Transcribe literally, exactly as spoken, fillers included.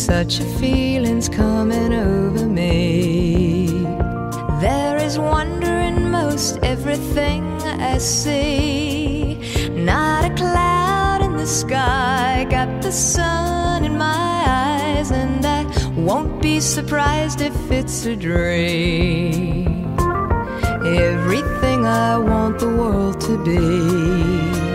such a feeling's coming over me. There is wonder in most everything I see. Not a cloud in the sky, got the sun in my eyes, and I won't be surprised if it's a dream. Everything I want the world to be.